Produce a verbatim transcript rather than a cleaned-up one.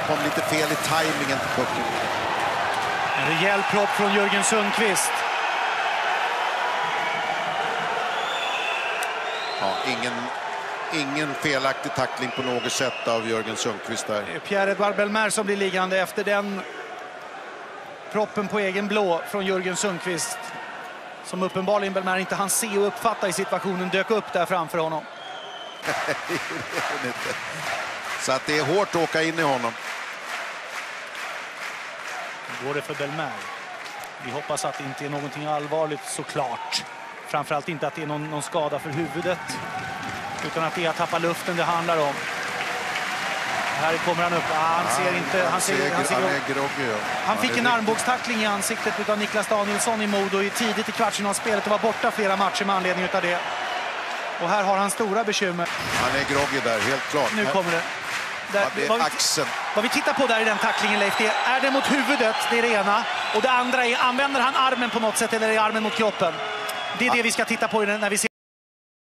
kom lite fel i tajmingen på pucken. En rejäl propp från Jörgen Sundqvist. Ja, ingen, ingen felaktig tackling på något sätt av Jörgen Sundqvist där. Pierre-Edouard Bellemare som blir liggande efter den proppen på egen blå från Jörgen Sundqvist. Som uppenbarligen Bellemare inte hann se och uppfatta i situationen, dök upp där framför honom. Så att det är hårt att åka in i honom. Nu går det för Bellemare. Vi hoppas att det inte är någonting allvarligt såklart. Framförallt inte att det är någon, någon skada för huvudet. Utan att det är att tappa luften det handlar om. Här kommer han upp. Ah, han ja, ser inte... Han, han, ser, ser, han, ser, han han, är groggy. Ja. han fick han en armbågstackling i ansiktet av Niklas Danielsson i Modo i tidigt i kvartsfinalspelet och var borta flera matcher med anledning av det. Och här har han stora bekymmer. Han är groggy där, helt klart. Nu kommer det. Där, ja, det är vad, vi, axeln. vad vi tittar på där i den tacklingen, Leif, det är, är det mot huvudet, det är det ena. Och det andra är, använder han armen på något sätt eller är armen mot kroppen? Det är ja. det vi ska titta på när vi ser